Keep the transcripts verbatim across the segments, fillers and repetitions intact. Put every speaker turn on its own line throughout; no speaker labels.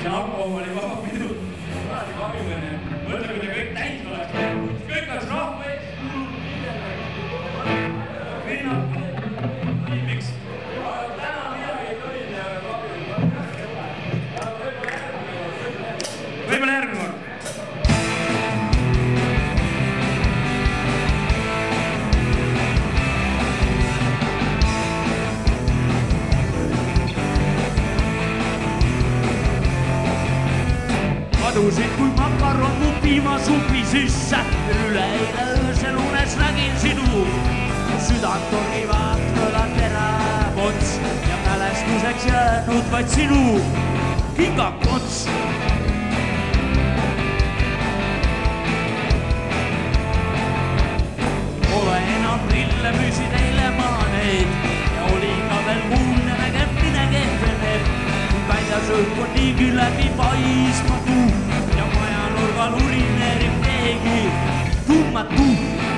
ja alkoholi vaba pidu. Alati kahjumine. Mõtle, kui te kõik täis oleks. Kõik oleks rahva ees. Rinnad. Miks? Täna midagi ei tohi ja võib-olla järgmine kord.
Kadusin kui makaron mu piimasupi sisse. Üleeile öösel unes nägin sinu. Südant torgivad kõlad terapots ja mälestuseks jäänud vaid sinu kingakots. Pole enam prille, müüsid eile maaneid ja oli ka veel kuulne nägemine kehveneb. Väljas õhk on niigi läbi paismatu ja majanurgal urineerib keegi tundmatu.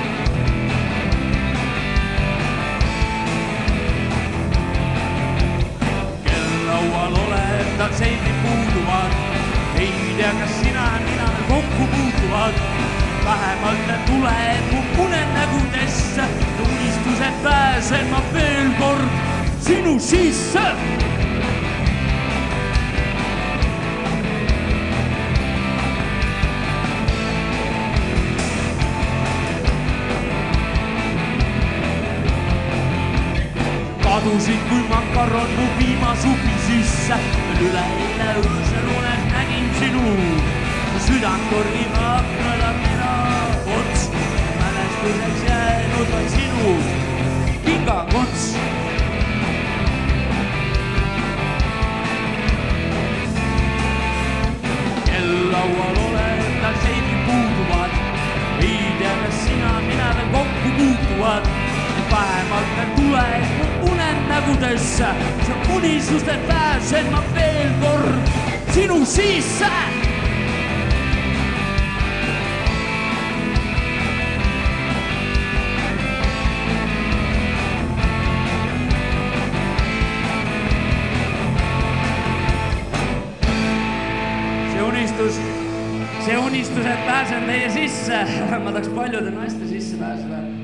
Kellaual olevad seimid puuduvad, ei tea, kas sina ja mina kokku puutuvad. Vähemalt need tuled mu unenägudesse, unistused pääsen ma veel kord sinu sisse. Kadusid kui makaron mu piimasupi sisse. Üleeile öösel unes nägin sinu. Südant torgib aknalad terapots. Mälestuseks jäänud vaid sinu kingakots. Kellaual olevad seimid puuduvad. Ei tea, kas sina mina veel kokku puutuvad. Vähemalt need tuled mu unenägudesse. See unistused pääsen ma veel kord sinu sisse. See unistus, see unistused pääsen teie sisse. Ma tahaks paljude naiste sisse pääseda.